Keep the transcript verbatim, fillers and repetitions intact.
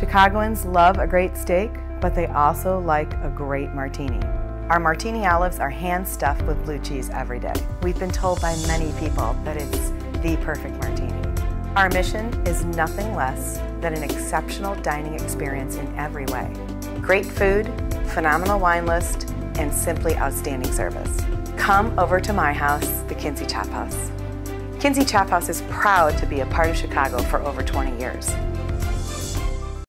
Chicagoans love a great steak, but they also like a great martini. Our martini olives are hand-stuffed with blue cheese every day. We've been told by many people that it's the perfect martini. Our mission is nothing less than an exceptional dining experience in every way. Great food, phenomenal wine list, and simply outstanding service. Come over to my house, the Kinzie Chophouse. Kinzie Chophouse is proud to be a part of Chicago for over twenty years.